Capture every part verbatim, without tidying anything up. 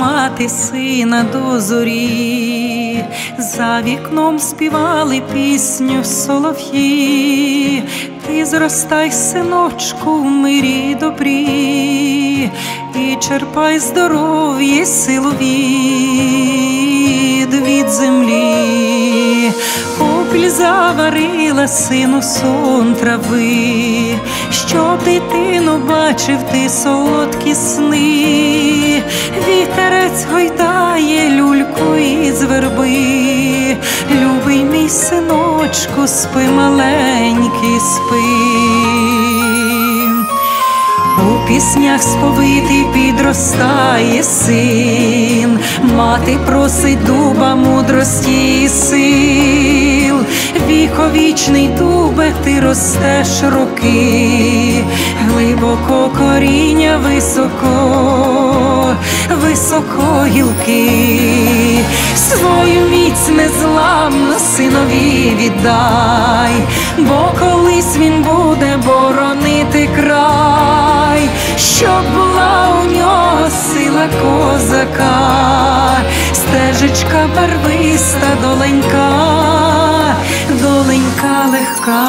мати сина до зорі, за вікном співали пісню солов'ї. Ти зростай, синочку, в мирі добрі, і черпай здоров'я, силу від, від землі. Опіль заварила сину сон трави, щоб дитину бачив ти солодкі сни. Вітерець гойдає люльку із верби, любий мій синочку, спи, маленький, спи. У піснях сповитий підростає син, мати просить дуба мудрості і сил. Віковічний дубе, ти ростеш роки, глибоко коріння, високо, високо гілки. Свою міць незламну синові віддай, бо колись він буде боронити край, щоб була у нього сила козака, стежечка барвиста, доленька, доленька легка.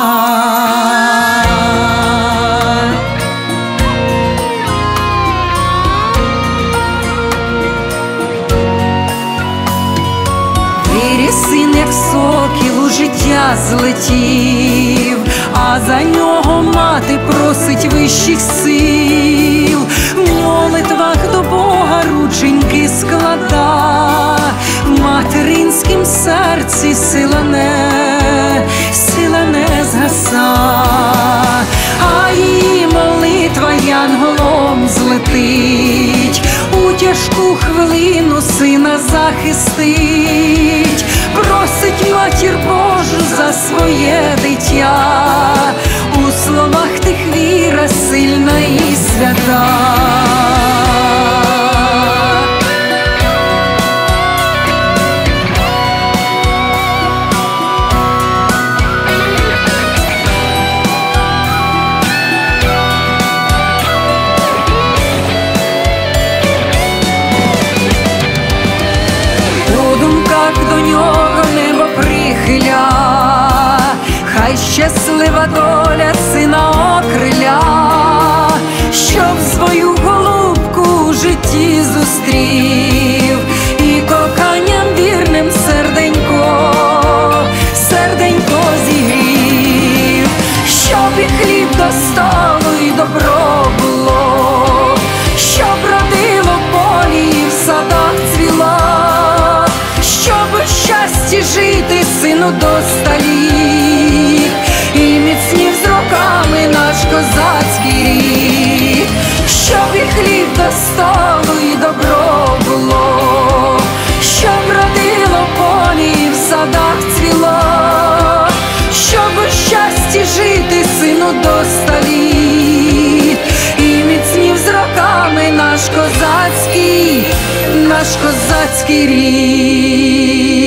Виріс син, як сокіл, у життя злетів, а за нього мати просить вищих сил. В молитвах до Бога рученьки склада, в материнськім серці сила не, сила не згаса. А її молитва янголом злетить, у тяжку хвилину сина захистить. Просить матір Божу за своє дитя, у словах тих віра сильна і свята. До нього небо прихиля, хай щаслива доля сина окриля, щоб свою голубку у житті зустрів, і коханням вірним серденько, серденько зігрів, щоб і хліб до столу, і добро було, щоб родило в полі і в садах цвіло, щоб у щасті жити сину до століт, і міцнів з роками наш козацький рід, щоб і хліб до столу, і добро було, щоб родило в полі і в садах цвіло, щоб у щасті жити сину до століт, і міцнів з роками наш козацький, наш козацький рід.